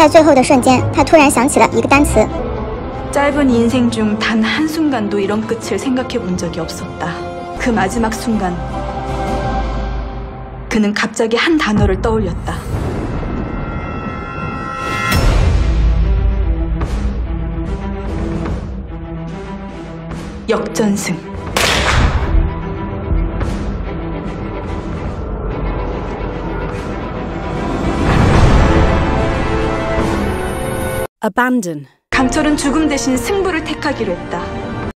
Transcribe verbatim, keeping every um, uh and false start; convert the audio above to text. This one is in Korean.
在最后的瞬间，他突然想起了一个单词。 짧은 인생 중 단 한순간도 이런 끝을 생각해 본 적이 없었다. 그 마지막 순간 그는 갑자기 한 단어를 떠올렸다. 역전승. Abandon. 강철은 죽음 대신 승부를 택하기로 했다.